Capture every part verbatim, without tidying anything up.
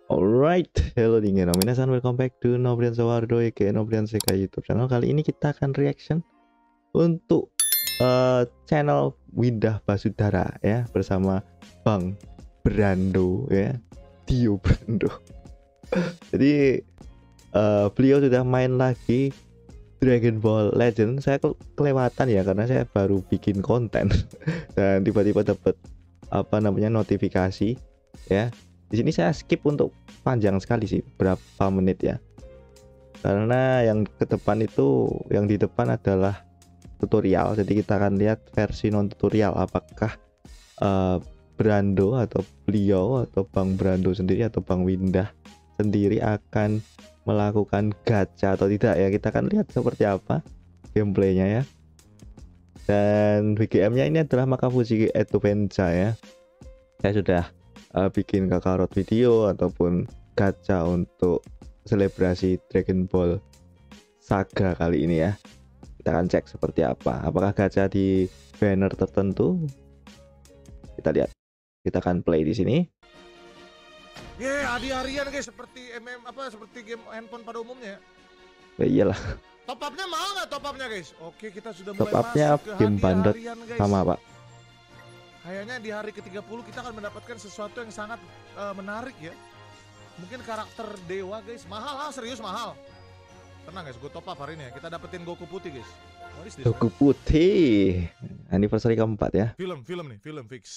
Alright, hello dingin minasan, welcome back to Nobrian Sawardo aka Nobrian Sekai YouTube channel. Kali ini kita akan reaction untuk uh, channel Windah Basudara ya, bersama Bang Brando ya, Dio Brando. Jadi uh, beliau sudah main lagi Dragon Ball Legend. Saya ke kelewatan ya karena saya baru bikin konten dan tiba-tiba dapat apa namanya notifikasi ya. Di sini saya skip untuk panjang sekali sih, berapa menit ya, karena yang ke depan itu, yang di depan adalah tutorial. Jadi kita akan lihat versi non tutorial, apakah uh, Brando atau beliau atau Bang Brando sendiri atau Bang Windah sendiri akan melakukan gacha atau tidak ya. Kita akan lihat seperti apa gameplaynya ya. Dan B G M nya ini adalah Makafuji Adventure ya. Saya sudah uh, bikin kakarot video ataupun gacha untuk selebrasi Dragon Ball Saga kali ini ya. Kita akan cek seperti apa, apakah gacha di banner tertentu. Kita lihat, kita akan play di sini. Ya, yeah, hadiah-harian guys, seperti M M apa seperti game handphone pada umumnya. Ya iyalah. Top up-nya mau nggak top up-nya guys? Oke, kita sudah Top mulai up-nya masuk ke game bandot sama Pak. Kayaknya di hari ke tiga puluh kita akan mendapatkan sesuatu yang sangat uh, menarik ya. Mungkin karakter dewa guys. Mahal, ah, serius mahal. Tenang guys, gue top up hari ini ya. Kita dapetin Goku putih guys. This, Goku man? Putih anniversary keempat ya. Film, film nih, film fix.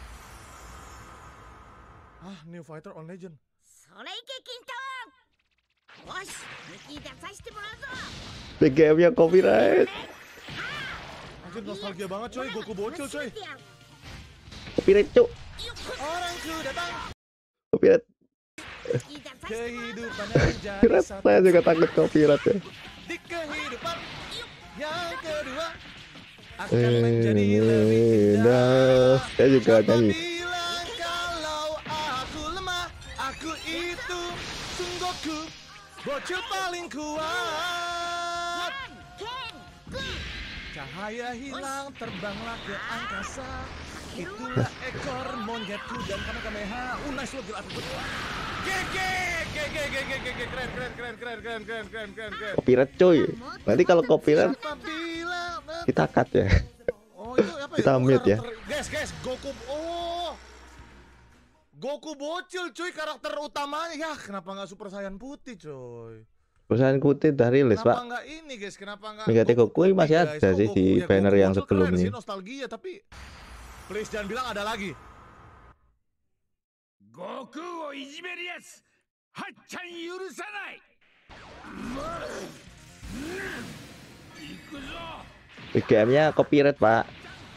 Ah, new fighter on legend. B G M nya copyright. Anjir, nostalgia banget coy, Goku bocil coy. Copyright cuk. Orangku datang. Copyright. Kehidupan yang menjadi satu. Saya juga takut copyright ya. Di kehidupan yang kedua akan menjadi lebih indah. Saya juga nyanyi. Bilang kalau aku lemah, aku itu Son Goku, bocil paling kuat. Cahaya hilang, terbanglah ke angkasa. Itulah ekor monyetku dan Kamehameha. Uh, nice lo gila aku. Gege, gege, gege, gege, keren, keren, keren, keren, keren, keren, keren, keren, keren. Copyright coy. Nanti kalau copyright kita cut ya. Oh itu apa ya? Kita mute ya. Guys, guys, Goku. Oh, Goku bocil cuy, karakter utamanya. Ya, kenapa nggak Super Saiyan putih coy? Perusahaan Putih udah rilis kenapa Pak. Kenapa nggak ini guys? Kenapa nggak? Megate Goku masih guys? ada oh, sih Goku, di ya, banner Goku yang sebelumnya. Sih nostalgia tapi please jangan bilang ada lagi. Goku o ijimeru yasu, Hacchan yurusanai. B G M nya copyright Pak.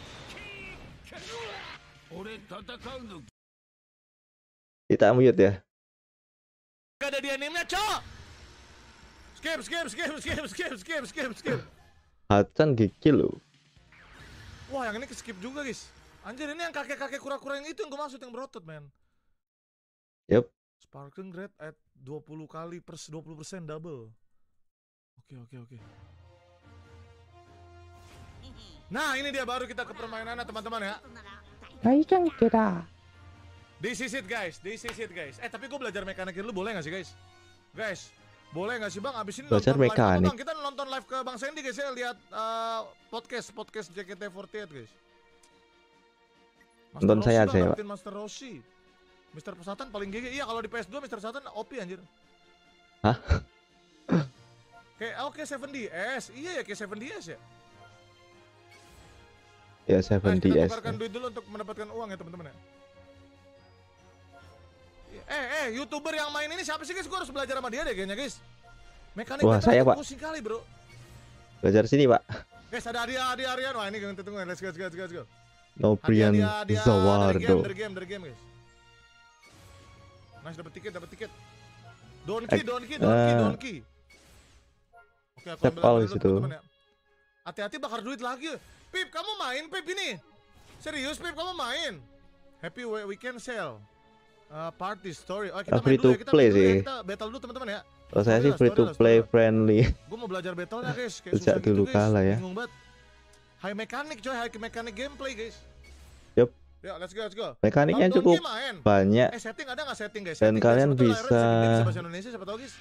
Kita mute ya. Gak ada di animenya cok. Skip, skip, skip, skip, skip, skip, skip, skip. Hacchan gigi lo. Wah yang ini ke skip juga guys. Anjir ini yang kakek-kakek kura-kura yang itu yang gue maksud, yang berotot men. Yup. Sparkling Red at dua puluh kali per dua puluh persen double. Oke oke oke. Nah ini dia baru kita ke permainannya teman-teman ya. Kaikan kira. This is it guys, this is it guys. Eh tapi gue belajar mekanik dulu boleh gak sih guys? Guys, boleh gak sih bang? Abis ini belajar nonton mekanik. live apa, bang? Kita nonton live ke Bang Sandy guys ya. Lihat uh, podcast, podcast J K T empat delapan guys. Master Nonton Rossi, saya bang, aja ya Pak. Master Rossi, Mister Pesatan paling gede. Iya kalau di P S dua Mister Pesatan O P anjir. Hah? Kayak oke tujuh D S. Iya ya kayak tujuh D S ya. Ya tujuh D Nah, kita S. tukarkan duit dulu untuk mendapatkan uang ya teman-teman ya. Eh eh YouTuber yang main ini siapa sih guys? Gue harus belajar sama dia deh kayaknya guys. Mekanik wah saya Pak. pusing kali bro. Belajar sini Pak. Guys ada hadiah hadiah hadiah. Wah ini kita tunggu. Let's go let's go let's go. Nobrian Sawardo. Dari game, dari game guys. Nice dapat tiket, dapat tiket. Donkey, donkey, donkey, donkey. Oke, aku ambil dulu teman-teman ya. Hati-hati bakar duit lagi. Pip, kamu main Pip ini? Serius Pip, kamu main? Happy Weekend Sale. Uh, party story. Oh, kita free main dulu to ya. Kita play dulu ya. sih. Kita battle dulu teman-teman ya. Kalau saya sih free to play friendly. Gue mau belajar battle-nya guys. Kayak sejak susah dulu gitu, guys. kalah ya. Bingung banget. High mechanic coy, high mechanic gameplay guys. Yup. Ya, let's go, let's go. Mekaniknya Bang cukup Donki main. banyak. Eh, setting ada nggak setting guys? Dan Setting, kalian guys. bisa bisa bahasa Indonesia siapa tahu guys.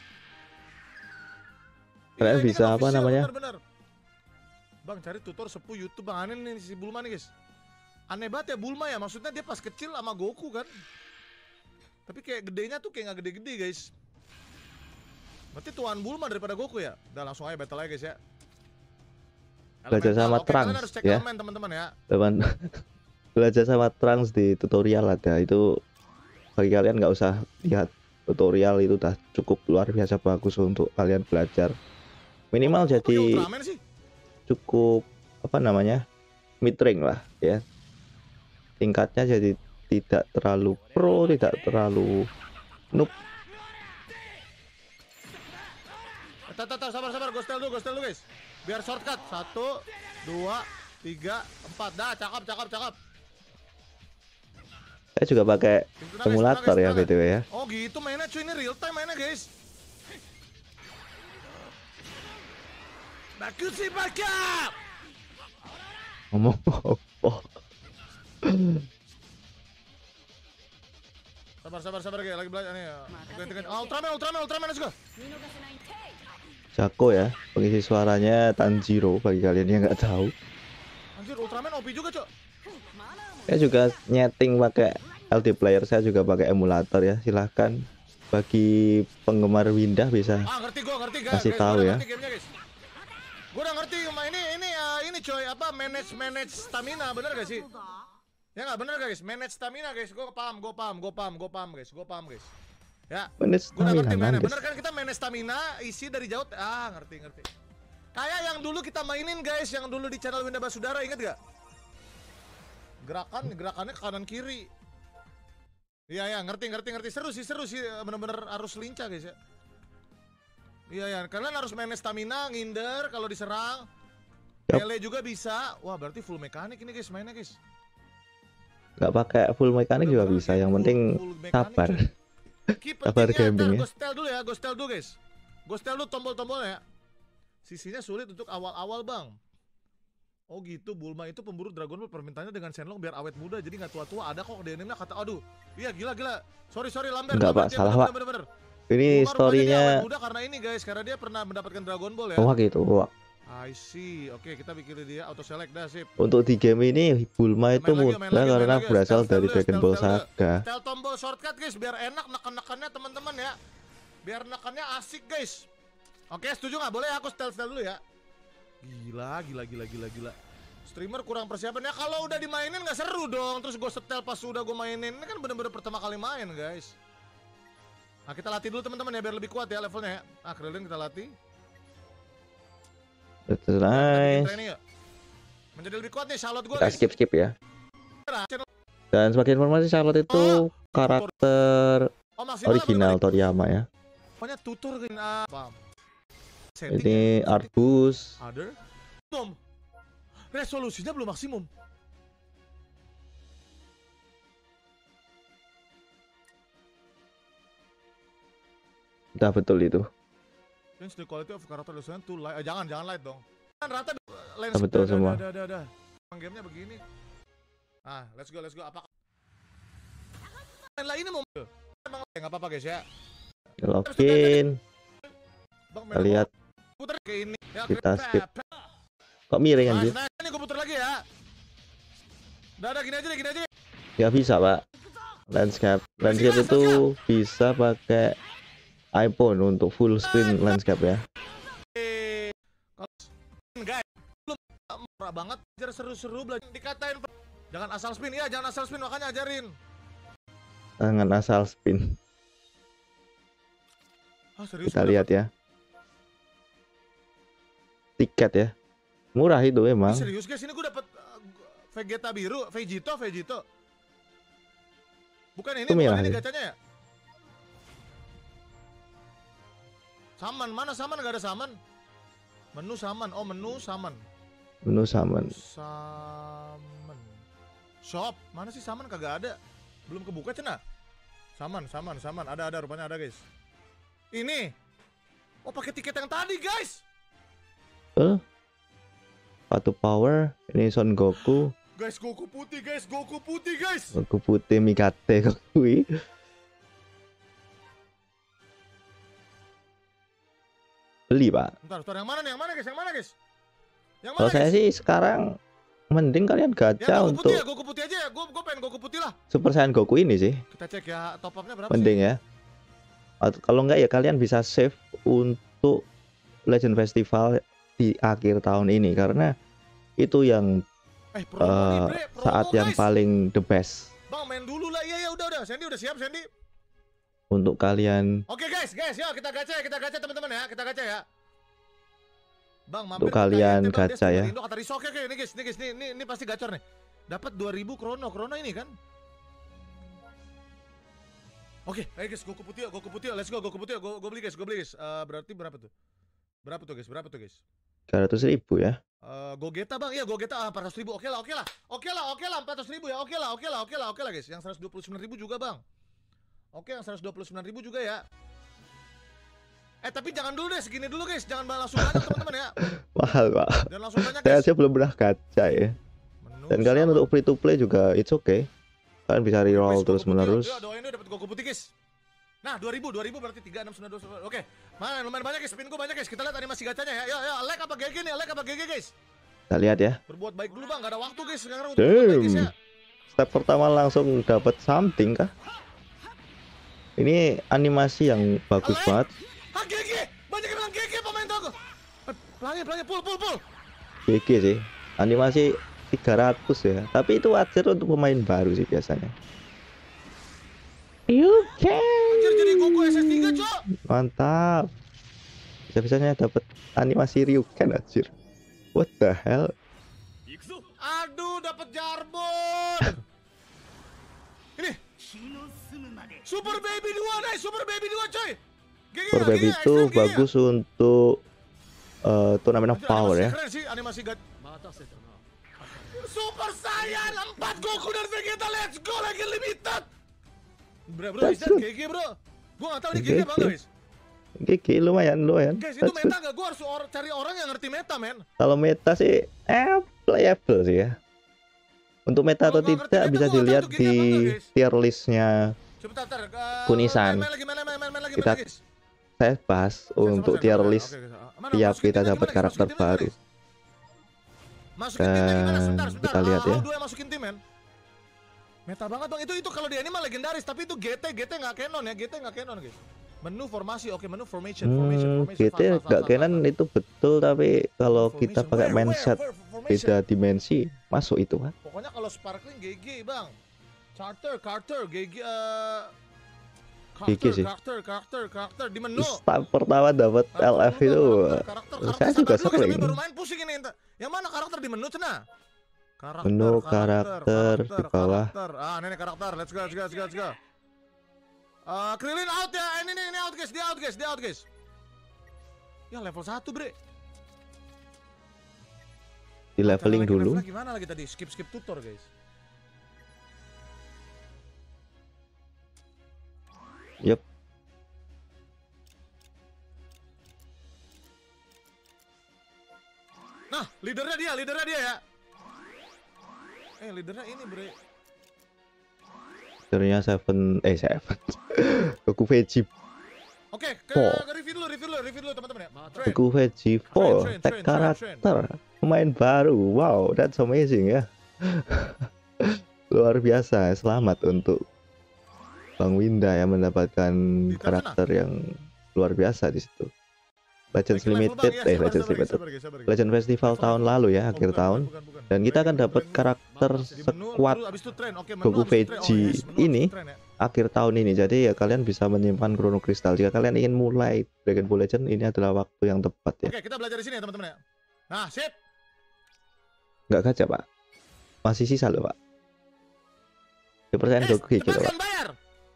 kalian Iya, ini bisa kan apa official, namanya? bener-bener. Bang cari tutor sepuh YouTube Bang Aneh nih si Bulma nih guys. Aneh banget ya Bulma ya, maksudnya dia pas kecil sama Goku kan. Tapi kayak gedenya tuh kayak nggak gede-gede guys. Berarti tuan Bulma daripada Goku ya. Udah langsung aja battle aja guys ya. Belajar Elemental. sama Oke, Trunks kalian harus cek ya. elemen teman-teman ya. Teman belajar sama Trunks di tutorial ada itu. Bagi kalian nggak usah lihat tutorial, itu udah cukup luar biasa bagus untuk kalian belajar. Minimal Oh, kok pakai jadi Ultraman sih? cukup apa namanya mid rank lah ya, tingkatnya jadi tidak terlalu pro, tidak terlalu noob. Tar, tar, sabar, sabar, ghostel dulu, ghostel dulu guys. Biar shortcut, satu, dua, tiga, empat, dah, cakep, cakep, cakep. Saya juga pakai Tenang, emulator guys, ya tenang, B T W ya. Oh gitu mainnya cuy, ini real time mainnya guys. Bagus sih bakap. Ngomong apa? Sabar, sabar, sabar guys, lagi belajar nih. Oh, Ultraman, Ultraman, Ultraman, let's go. Jako ya, pengisi suaranya Tanjiro bagi kalian yang nggak tahu. Anjir, Ultraman O P juga cok. Saya juga nyeting pakai L D player, saya juga pakai emulator ya. Silahkan bagi penggemar Windah bisa Ah ngerti gua, ngerti guys. kasih guys, tahu gua ya. Ngerti gamenya, guys. Gua udah ngerti, ini ini uh, ini coy apa manage manage stamina, bener gak sih? Ya nggak bener guys, manage stamina guys. Gue paham, gue paham, gue paham, gue paham guys, gue paham guys. Ya, Manage gue udah ngerti stamina, mainnya. guys. Bener kan kita manage stamina, isi dari jauh. Ah ngerti ngerti. Kayak yang dulu kita mainin guys, yang dulu di channel Windah Basudara, inget gak? Gerakan, gerakannya ke kanan kiri. Iya ya, ngerti ngerti ngerti. Seru sih, seru sih, bener-bener harus lincah guys ya. Iya ya, kalian harus manage stamina, nginder kalau diserang. Yap. Melee juga bisa. Wah berarti full mekanik ini guys mainnya guys. Nggak pakai full mekanik juga Bener-bener bisa, kayak yang full- penting full mekanik, sabar. cuy. Key Sabar pentingnya, gambling ntar ya. gue setel dulu ya, gue setel dulu guys. Gue setel dulu tombol-tombolnya ya. Sisinya sulit untuk awal-awal bang. Oh gitu, Bulma itu pemburu Dragon Ball, permintaannya dengan Shenlong biar awet muda, jadi nggak tua-tua. Ada kok di anime kata, aduh, iya gila-gila. Sorry sorry Lambert. Enggak, Lambert, Pak, dia salah, bener, Pak. bener, bener. Ini Bulma rupanya dia storynya awet muda karena ini guys, karena dia pernah mendapatkan Dragon Ball ya. wah gitu. Wah. I see, oke kita bikin dia auto select dah sip. Untuk di game ini Bulma itu Main lagi, main mudah lagi, karena main lagi. berasal Stealth, dari stealth, Dragon stealth, Ball stealth. Saga. Tel tombol shortcut guys biar enak neken-nekennya teman-teman ya. Biar nekennya asik guys. Oke setuju nggak? Boleh aku setel setel dulu ya. Gila gila gila gila gila. Streamer kurang persiapan ya, kalau udah dimainin nggak seru dong. Terus gue setel pas udah gue mainin, ini kan bener-bener pertama kali main guys. Nah kita latih dulu teman-teman ya biar lebih kuat ya levelnya ya. Ah Krillin kita latih. That's Kita bikin nice. training yuk. Menjadi lebih kuat nih Charlotte gue Kita guys. skip skip ya. Channel- Dan sebagai informasi, Charlotte itu karakter Oh maksimal apa original tadi? Toriyama ya. Pokoknya tutor kan. Ah, paham. Setting Ini ya, art boost. Other? Belum. Resolusinya belum maksimum. Udah betul itu. Change the quality of character design to light. Eh, jangan, jangan light dong. Kan rata lens. Ah, betul Dah, semua. Dah, dah, dah, dah. Gamenya begini. Ah, let's go, let's go. Apa? Main lah ini mau. Emang nggak apa-apa guys ya. Login. Bang, Kita lihat. puter ke ini. Ya, Kita oke. skip. Kok miring Nice, anjir? nice. Ini gue puter lagi ya. Udah, udah, gini aja deh, gini aja. Nggak bisa, Pak. Landscape. Landscape itu bisa pakai iPhone untuk full screen landscape ya. Eh, kalau guys, belum murah banget, ajar seru-seru belajar dikatain. Jangan asal spin, ya jangan asal spin, makanya ajarin. Jangan asal spin. Ah, serius. Kita gua lihat ya. Tiket ya. Murah itu dapet- emang. Ih, serius guys, ini gue dapet uh, Vegeta biru, Vegito, Vegito. Bukan ini, Itu bukan merah ini ya? gacanya ya? Saman, mana Saman? Gak ada Saman. Menu Saman, oh menu Saman. Menu summon. Saman. Shop, mana sih Saman? Kagak ada. Belum kebuka cina. Saman, Saman, Saman. Ada, ada, rupanya ada guys. Ini. Oh pakai tiket yang tadi guys. Eh, Patu Power. Ini Son Goku. Guys, Goku putih guys, Goku putih guys. Goku putih Mikate Kokui. Beli pak. Bentar, bentar, yang mana nih? Yang mana guys? Yang mana guys? Yang mana Kalau saya guys? sih sekarang mending kalian gacha Ya, Goku untuk putih ya, Goku putih aja ya. Gue gue pengen Goku putih lah. Super Saiyan Goku ini sih. Kita cek ya top up-nya berapa Mending sih? ya. Atau kalau enggak ya kalian bisa save untuk Legend Festival di akhir tahun ini karena itu yang Eh, promo nih, uh, bre, promo, saat yang guys. paling the best Bang, main dulu lah. Iya, ya udah udah. Sandy udah siap, Sandy. untuk kalian. Oke guys, guys, yuk kita gacha ya, kita gacha teman-teman ya, kita gacha ya. Bang, mampir Untuk kalian gacha ya. Indo kata Riso. Oke, oke, ini guys, ini guys, ini, ini, ini pasti gacor nih. Dapat dua ribu krono, krono ini kan. Oke, ayo guys, Goku putih, Goku putih, let's go, Goku putih, gue gue beli guys, gue beli guys. Uh, berarti berapa tuh? Berapa tuh guys? Berapa tuh guys? tiga ratus ribu ya. Uh, Gogeta bang, iya Gogeta ah, empat ratus ribu, oke lah, oke lah, oke lah, oke lah, empat ratus ribu ya, oke lah, oke lah, oke lah, oke lah guys. Yang seratus dua puluh sembilan ribu juga bang. Oke, yang seratus dua puluh sembilan ribu juga ya. Eh tapi jangan dulu deh, segini dulu guys, jangan langsung banyak teman-teman ya. Mahal pak. Jangan langsung banyak Saya guys. aja belum pernah gacha ya. Menu Dan kalian sama. untuk free to play juga it's okay. Kalian bisa reroll terus menerus. Ya, doain dulu dapat Goku putih guys. Nah, dua ribu, dua ribu berarti tiga enam sembilan dua. Oke. Mana lumayan banyak guys, spin gue banyak guys. Kita lihat animasi gacanya ya. Ya, ya, like apa G G nih, like apa G G guys. Kita lihat ya. Berbuat baik dulu bang, gak ada waktu guys sekarang untuk berbuat baik guys ya. Damn. Step pertama langsung dapat something kah? Ini animasi yang bagus Halo, eh? banget. Ah, G G. Banyak yang bilang G G pemain toko. Eh, pelangi, pelangi, pull, pull, pull. G G sih. Animasi tiga ratus ya. Tapi itu wajar untuk pemain baru sih biasanya. You can. Anjir jadi Goku S S tiga, cok. Mantap. Bisa-bisanya dapat animasi Ryuken anjir. What the hell? Aduh, dapat Jarbon. Ini Super Baby dua nih, Super Baby dua coy. G G, Super G G, Baby extreme itu G G. bagus untuk uh, turnamen of Anjir, power animasi ya. Keren sih animasi gat. Super Saiyan empat Goku dan Vegeta, let's go lagi limited. Bro, bro, That's is that G G bro? Gua gak tau ini G G apa enggak guys. G G lumayan lumayan. Guys, itu meta gak? Gua harus or cari orang yang ngerti meta, men. Kalau meta sih eh playable sih ya. Untuk meta Kalau atau nggak ngerti tidak meta, bisa gua nggak tahu dilihat itu G G di apa enggak, guys. tier listnya. Coba tar, uh, Kunisan. Main, main lagi, main, main, main, main lagi, Kita main lagi, guys. saya bahas Oke, untuk sama, tier sama, list oke, oke. Mana, tiap masukin kita timnya dapat gimana, guys? karakter Masukin timnya baru. gimana, guys? Masukin timnya gimana? Dan Sebentar, sebentar. kita lihat Ah, ya. how do I masukin tim, men? Meta banget bang, itu itu kalau di anime legendaris, tapi itu G T, G T nggak canon ya, G T nggak canon guys. Menu formasi, oke menu formation, formation, Hmm, formation. G T fast, fast, gak fast, canon fast, fast. itu betul, tapi kalau kita Formation, pakai where, where, mindset where, formation? beda dimensi masuk itu kan. Pokoknya kalau sparkling G G bang. Charter, Carter, G G, uh, G G karakter, sih. karakter, karakter, karakter di menu. Start pertama dapat Karakter, L F karakter, itu karakter, karakter, saya karakter. juga Sabar dulu, guys, sering. sambil baru main pusing ini. Yang mana karakter di menu cena? Karakter, Menu karakter di bawah. karakter. Ah, ini nih karakter. Let's go, let's go, let's go, let's go. Uh, Krillin out ya. Ini nih, ini out guys, dia out guys, dia out guys. Ya level satu bre. Di leveling Cara lagi dulu. levelnya gimana lagi tadi? Skip skip tutor guys. Yup. Nah, leadernya dia, leadernya dia ya. Eh, leadernya ini bre. Akhirnya Seven eh Seven Goku Veggie Oke, ke, Four. ke review dulu, review dulu, review dulu teman-teman ya. Train. Goku Veggie Four train, tag train, train, karakter pemain baru. Wow, that's amazing ya. Luar biasa. Selamat untuk Bang Winda yang mendapatkan karakter yang luar biasa di situ. Legends Naikin level, Limited, Bang. Ya, eh sabar, Legends sabar, Limited, sabar, guys, sabar, guys. Legend Festival Level, tahun level. lalu ya, Oh, akhir bukan, tahun. bukan, bukan. Dan kita Breaking, akan breaking, dapat breaking. karakter Di menu, sekuat dulu, abis itu train. Oke, menu, Goku abis itu train. Oh, Veggie yes, menu, abis ini itu train, ya. akhir tahun ini. Jadi ya kalian bisa menyimpan Chrono Crystal. Jika kalian ingin mulai Dragon Ball Legend, ini adalah waktu yang tepat ya. Oke, kita belajar di sini ya teman-teman ya. Nah, sip. Nggak gacha pak, masih sisa loh pak. Percaya Yes, Goku gitu cepatkan pak. bayar.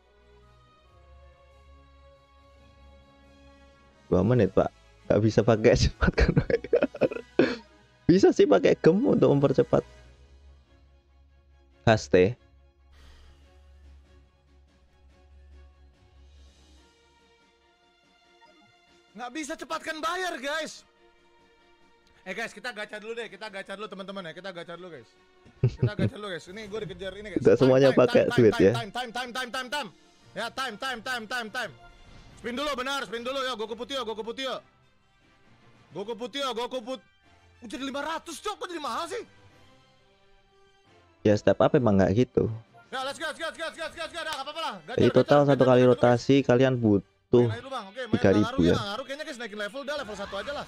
Dua menit pak, nggak bisa pakai cepat kan? Bisa sih pakai gem untuk mempercepat haste. Nggak bisa cepatkan bayar, guys. Eh guys, kita gacha dulu deh, kita gacha dulu teman-teman ya, kita gacha dulu guys. Kita gacha dulu guys. Ini gue dikejar ini guys. Tidak semuanya Time, pakai time, sweet time, ya. Time, time, time, time, time, time. Ya, time, time, time, time, time. Spin dulu benar, spin dulu ya. Goku putih ya, Goku putih ya. Goku putih ya, Goku put. Oh, jadi lima ratus cok, kok jadi mahal sih? Ya step up emang nggak gitu. Ya, let's go, let's go, let's go, let's go, let's go, let's go. Dah, apa-apa lah. Gacha, Jadi gacha, total gacha, satu gacha, kali gacha, rotasi kalian butuh main aja dulu, Bang. Oke, main tiga nggak ribu ngaruh ya. nggak ngaruh, kayaknya guys naikin level udah level satu aja lah.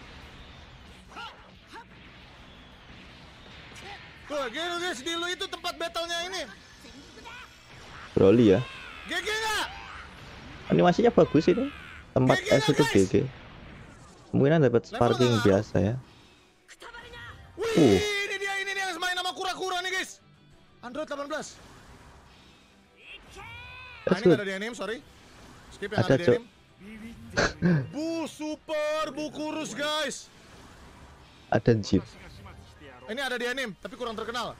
Tuh, gini guys, di lu itu tempat battle-nya ini. Broly ya. G G nggak? Animasinya bagus ini. Tempat G G S itu guys. G G. Kemungkinan dapat Level sparking nggak? biasa ya. Wih, Uh. ini dia, ini dia yang main sama kura-kura nih guys. Android delapan belas. Ah, That's ini nggak good. ada di anime, sorry. Skip yang Ada, ada di Cok. anime. Bu super, bu kurus guys. Ada Jeep. Ini ada di anime, tapi kurang terkenal.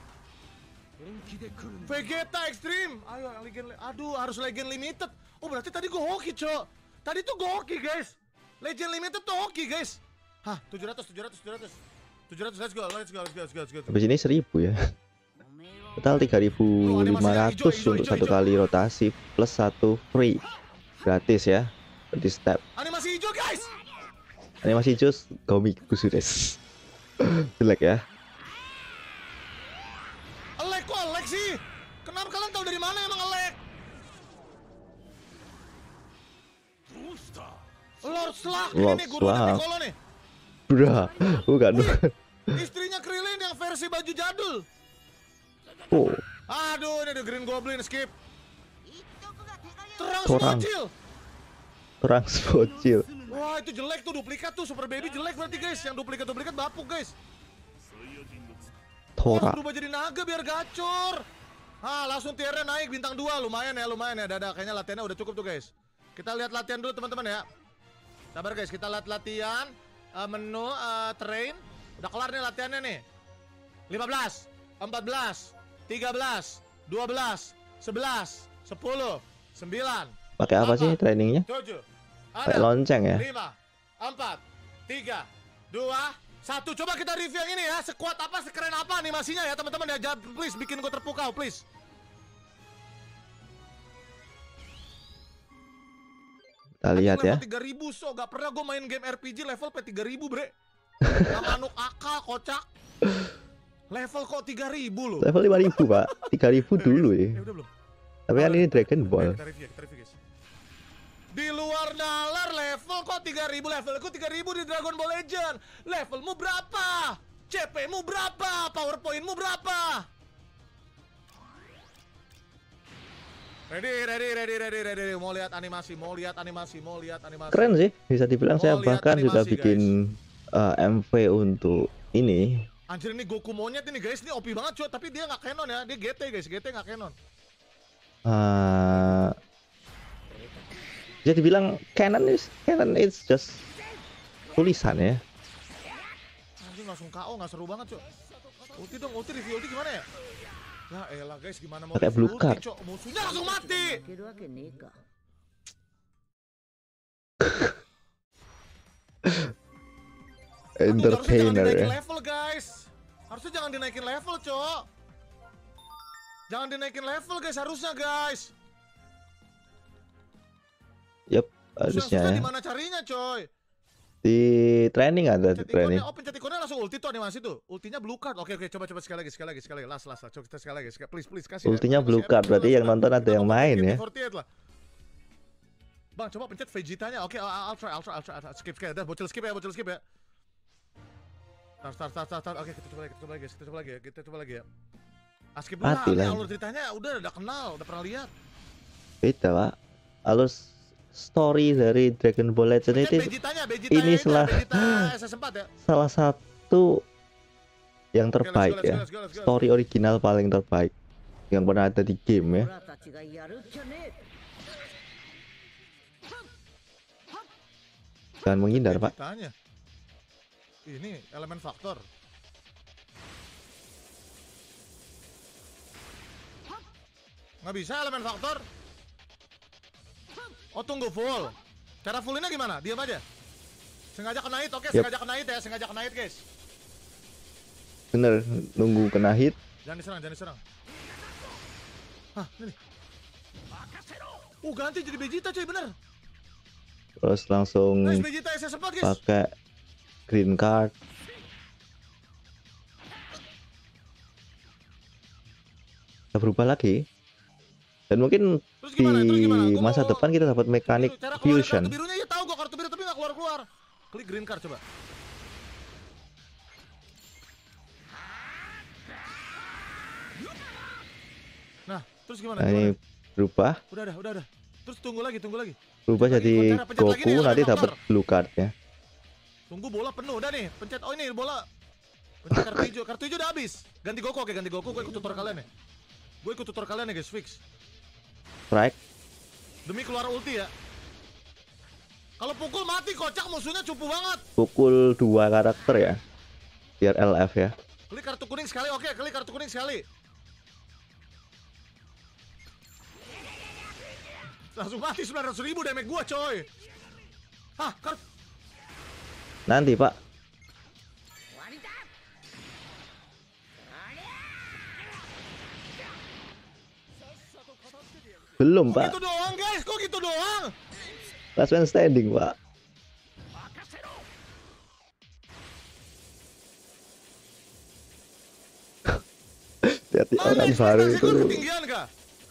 Vegeta Extreme. Ayo, Legend, aduh harus Legend Limited. Oh berarti tadi gue hoki cok. Tadi tuh gue hoki guys. Legend Limited tuh hoki guys. Hah, tujuh ratus, tujuh ratus, tujuh ratus. tujuh ratus, let's go, let's go, let's go, let's go, let's go. Habis ini seribu ya. Total tiga ribu lima ratus untuk satu kali rotasi plus satu free. Gratis ya. Di step. Animasi hijau guys. Animasi jus Gomi Kusures. Jelek ya. Elek kok elek sih? Kenapa kalian tahu dari mana emang elek? Lord Slug ini Lord nih gurunya Slug. Piccolo nih. Bra, bukan bukan. Istrinya Krillin yang versi baju jadul. Oh, Aduh, ini ada Green Goblin skip. Terang Torang. bocil. terang bocil. Wah, itu jelek tuh, duplikat tuh, Super Baby jelek berarti guys. Yang duplikat-duplikat bapuk guys. Oh, Tora. berubah jadi naga biar gacor. Ah, langsung tiernya naik bintang dua, lumayan ya, lumayan ya. Dadah, kayaknya latihannya udah cukup tuh guys. Kita lihat latihan dulu teman-teman ya. Sabar guys, kita lihat latihan uh, menu uh, train. Udah kelar nih latihannya nih. lima belas, empat belas, tiga belas, dua belas, sebelas, sepuluh, sembilan. Pakai apa sih trainingnya? tujuh. Pakai lonceng ya? lima, empat, tiga, dua, satu. Coba kita review yang ini ya. Sekuat apa, sekeren apa animasinya ya teman-teman ya. Jangan, please bikin gue terpukau, please. Kita lihat ya. Level tiga ribu, so gak pernah gue main game R P G level P tiga ribu bre. Yang manuk akal, kocak. Level kok tiga ribu loh. Level lima ribu pak. tiga ribu dulu Eh ya. udah belum? Tapi kan ini Dragon Ball. Kita review, kita review guys. Di luar nalar level kok tiga ribu, levelku tiga ribu di Dragon Ball Legend. Levelmu berapa? C P-mu berapa? PowerPoint-mu berapa? Ready, ready, ready, ready, ready. Mau lihat animasi, mau lihat animasi, mau lihat animasi. Keren sih. Bisa dibilang Mau saya lihat bahkan juga animasi, bikin uh, M V untuk ini. Anjir, ini Goku monyet ini guys, ini O P banget cuy, tapi dia nggak canon ya, dia G T guys, G T nggak canon. Uh, jadi bilang canon is canon it's just tulisan ya. Anjir langsung K O, nggak seru banget cuy. Ulti dong, ulti review ulti gimana ya? Ya elah guys, gimana mau Pakai review blue ulti, card. Cok? Musuhnya langsung mati. Aduh, harusnya jangan Entertainer dinaikin ya. level guys. Harusnya jangan dinaikin level cok. Jangan dinaikin level guys, harusnya guys. Yup, harusnya Susah ya. di mana carinya coy? Di training ada di Pencet training. ikonnya, oh pencet ikonnya langsung ulti tuh animasi tuh. Ultinya blue card. Oke oke, coba coba sekali lagi, sekali lagi, sekali lagi. Last last last. Coba kita sekali lagi. Sekali- Please please kasih. Ultinya ya. blue Kasih, card, ya. berarti yang nonton ada Kita yang main ya. G T empat delapan lah. Bang, coba pencet Vegeta-nya. Oke, I'll, I'll try, I'll try, I'll try. I'll try. Skip skip. Udah, bocil skip ya, bocil skip ya. Start start start start. start. Oke, kita coba lagi, kita coba lagi, kita coba lagi ya. Kita coba lagi ya. Ah, skip dulu Mati lah. lah. Ini alur ceritanya udah udah kenal, udah pernah lihat. Beda pak. Alur story dari Dragon Ball Legend Pencet itu Vegeta-nya, Vegeta ini itu, salah- Vegeta S S empat ya. salah satu yang Oke, let's go, terbaik let's go, ya. let's go, let's go. Story original paling terbaik yang pernah ada di game ya. Jangan menghindar pak. Vegeta-nya. Ini elemen faktor. Nggak bisa elemen faktor. Oh tunggu full. Cara fullinnya gimana? Diam aja. Sengaja kena hit, oke, Yep. sengaja kena hit ya, sengaja kena hit guys. Bener, nunggu kena hit. Jangan diserang, jangan diserang. Hah, ini. Uh, ganti jadi Vegeta cuy, bener. Terus langsung Nice Vegeta S S empat guys. pakai green card. Kita berubah lagi. Dan mungkin Terus di gimana? Terus gimana? Gua masa mau- depan kita dapat mekanik Cara keluarin fusion. kartu birunya ya tahu gua kartu biru tapi nggak keluar-keluar. Klik green card coba. Nah, terus gimana? Nah, Gimana? ini berubah, Udah dah, udah dah. Terus tunggu lagi, tunggu lagi. berubah Pencet lagi, jadi gua cara pencet lagi Goku, nih, nanti ada dapat faktor. blue card ya. Tunggu bola penuh udah nih. Pencet oh ini bola. Pencet kartu hijau. Kartu hijau udah habis. Ganti Goku, oke ganti Goku. Gue ikut tutor kalian ya. Gue ikut tutor kalian ya guys, fix. Strike. Demi keluar ulti ya. Kalau pukul mati kocak musuhnya cupu banget. Pukul dua karakter ya. Biar L F ya. Klik kartu kuning sekali, oke, klik kartu kuning sekali. Langsung mati sembilan ratus ribu damage gua coy. Hah, kartu Nanti Pak. Belum kok Pak. gitu doang guys, kok gitu doang? Last man standing Pak. Hati-hati Ah, orang ini baru ekspektasi itu. gua ketinggian kah?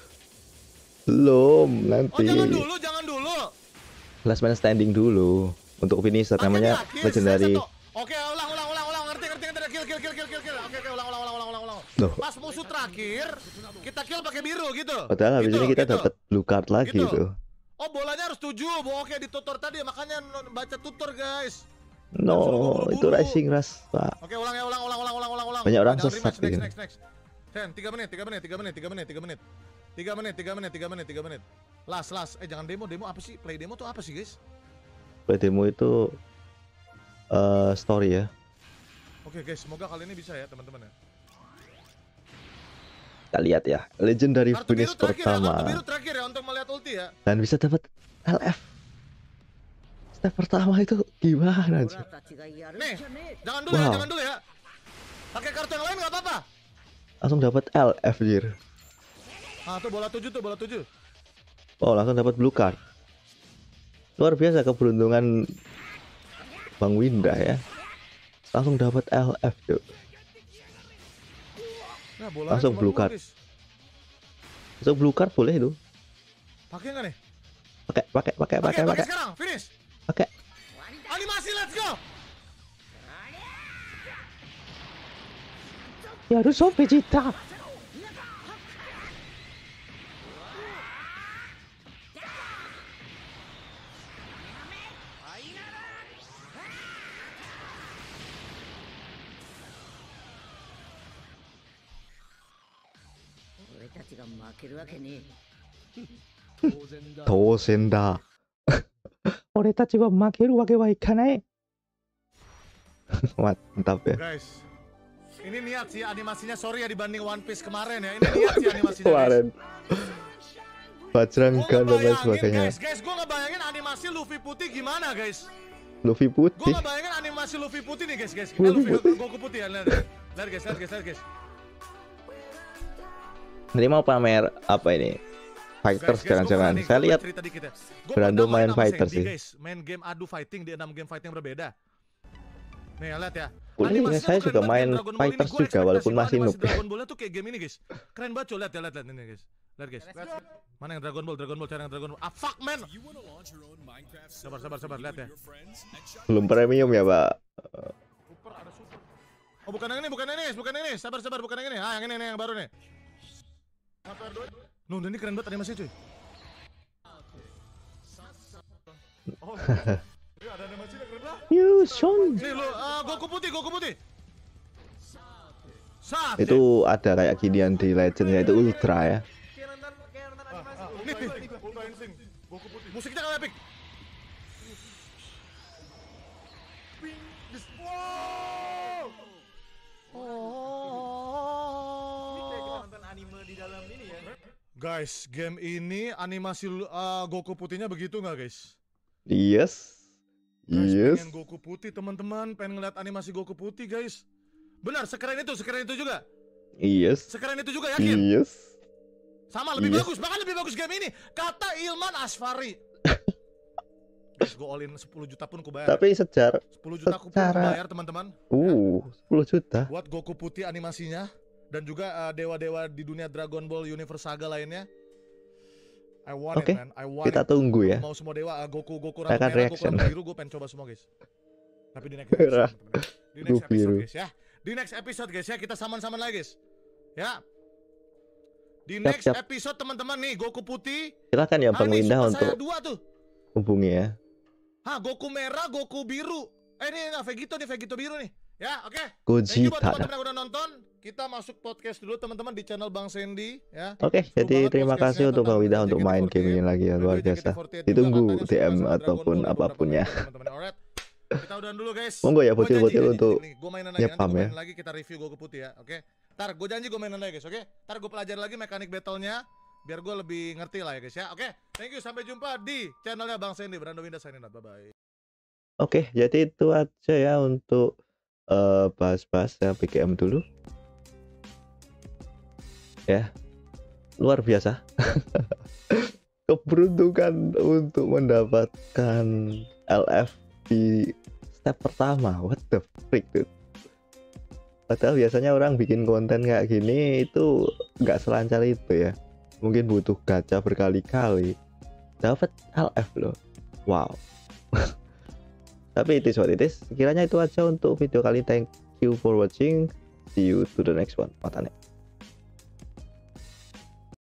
Belum Oh nanti. jangan dulu, jangan dulu. Last man standing dulu. Untuk finisher namanya Akhirnya, akhir, legendary. satu. Oke, ulang, ulang, ulang, ulang, ngerti, ngerti, ngerti, kill, kill, kill, kill, kill, kill. Oke, oke, ulang, ulang, ulang, ulang, ulang, ulang. Loh. Pas musuh terakhir, kita kill pakai biru gitu. Padahal habis Gitu, ini kita gitu. dapat blue card lagi Gitu. tuh. Oh bolanya harus tujuh, oke di tutor tadi makanya baca tutor guys. No, itu Rising Rush Pak. Oke ulang ya ulang ulang ulang ulang ulang ulang. Banyak orang Jangan sesat rematch, next gitu. next next. Ten, tiga menit, tiga menit, tiga menit, tiga menit, tiga menit, tiga menit, tiga menit, tiga menit, tiga menit. Last last, eh jangan demo, demo apa sih? Play demo tuh apa sih guys? Play demo itu eh story ya. Oke guys, semoga kali ini bisa ya teman-teman ya. Kita lihat ya, legendary Kartu biru finish terakhir ya, pertama kartu biru terakhir ya untuk melihat ulti ya. dan bisa dapat L F. Step pertama itu gimana sih? Nih, jangan dulu ya, Wow. jangan dulu ya. Pakai kartu yang lain nggak apa-apa. Langsung dapat L F jir. Ah tuh bola tujuh tuh, bola tujuh. Oh, langsung dapat blue card. Luar biasa keberuntungan Bang Winda ya. Langsung dapat L F tuh. Nah, bolanya Langsung cuma blue dua, card. guys. Langsung blue card boleh itu. Pakai nggak nih? Pakai, pakai, pakai, Pakai, pakai, pakai pakai. sekarang, finish. Pakai. Animasi, let's go. Ya harus Vegeta. Dosenda. Ore tachi wa makeru wake wa ikanai. Mantap ya. Guys, ini niat sih animasinya, sorry ya dibanding One Piece kemarin ya. Ini niat sih animasinya. Kemarin. Bajrang Gue Gun dan lain ngebayangin sebagainya. guys, guys, gue ngebayangin animasi Luffy putih gimana guys. Luffy Gue putih. ngebayangin animasi Luffy putih nih guys, guys. Eh, Luffy Luffy, putih. Goku putih ya, lihat ya. Lihat guys, lihat guys, lihat guys. Nanti mau pamer apa ini? Fighters jangan-jangan. Saya lihat Brando main fighter sih. Guys, main game adu fighting di enam game fighting berbeda. Nih, lihat ya. Ini Animasinya saya tuh juga keren banget, main game Dragon Ball ini. fighters Gua juga, ekspektasi walaupun banget masih animasi noob. Dragon Ball-nya tuh kayak game ini guys. Keren banget, coy. Lihat ya, lihat, lihat ini guys. Lihat guys. Mana yang Dragon Ball, Dragon Ball, cara yang Dragon Ball. Ah, fuck man. Sabar, sabar, sabar, lihat ya. Belum premium ya, Pak. Super, ada super. Oh, bukan yang ini, bukan yang ini, bukan yang ini. Sabar, sabar, bukan yang ini. Ah, yang ini nih, yang baru nih. Nuh, ini keren banget animasinya, cuy. Oh, ini ada animasinya keren banget. Yushon. Nih lo, ah, Goku putih, Goku putih. Saat Itu ada kayak ginian di Legend yaitu Ultra ya. nih, Ultra Instinct, Goku putih. Musiknya kayak epic. Guys, game ini animasi uh, Goku putihnya begitu nggak guys? Yes. Guys, Yes. pengen Goku putih teman-teman, pengen ngeliat animasi Goku putih guys. Benar, sekeren itu, sekeren itu juga. Yes. Sekeren itu juga, yakin? Yes. Sama, lebih Yes. bagus, bahkan lebih bagus game ini. Kata Ilman Asfari. Guys, gue all in sepuluh juta pun ku bayar. Tapi secara sepuluh juta aku pun ku secara- bayar teman-teman. uh sepuluh juta. Buat Goku putih animasinya dan juga uh, dewa-dewa di dunia Dragon Ball Universe Saga lainnya. I want Oke, it man, I want kita it. tunggu ya. Mau semua dewa, uh, Goku, Goku Kita rambut akan merah, Goku reaction. rambut biru, gue pengen coba semua guys. Tapi di next episode, Merah, teman-teman. Di next Goku episode biru. guys ya. Di next episode guys ya, kita saman-saman lagi guys. Ya. Di Siap, next siap. episode teman-teman nih, Goku putih. Silakan ya Bang Ah, nih, Winda Super untuk Saiyan dua tuh. hubungi ya. Hah, Goku merah, Goku biru. Eh ini nah, Vegito nih, Vegito biru nih. Ya, oke. Thank you buat Gogeta. teman-teman yang udah nonton. Kita masuk podcast dulu teman-teman di channel Bang Sandy ya. Oke, Seru jadi banget terima podcastnya kasih untuk tentang Bang Winda J K T untuk main empat delapan. game ini lagi ya, luar J K T biasa. empat delapan juga Ditunggu katanya D suka M sama Dragon ataupun Ball di beberapa apapun ya. video, teman-teman. Alright. Kita udahan dulu guys. Monggo ya, Gua janji, bocil-bocil janji, untuk nih, gua mainan lagi, nanti nyepam gua ya. main lagi, kita review Goku putih ya, oke? Ntar gue janji gue mainan lagi guys, oke? Ntar gue pelajari lagi mekanik battle-nya biar gue lebih ngerti lah ya guys ya, oke? Thank you, sampai jumpa di channelnya Bang Sandy, Brando Winda signing out, bye-bye. Oke, jadi itu aja ya untuk eh, bahas-bahas ya B G M dulu. Ya, luar biasa. Keberuntungan untuk mendapatkan L F di step pertama. What the freak, dude? Padahal biasanya orang bikin konten kayak gini itu nggak selancar itu ya. Mungkin butuh gacha berkali-kali. Dapat L F loh. Wow. Tapi it is what it is. Kiranya itu aja untuk video kali. Thank you for watching. See you to the next one. Matane.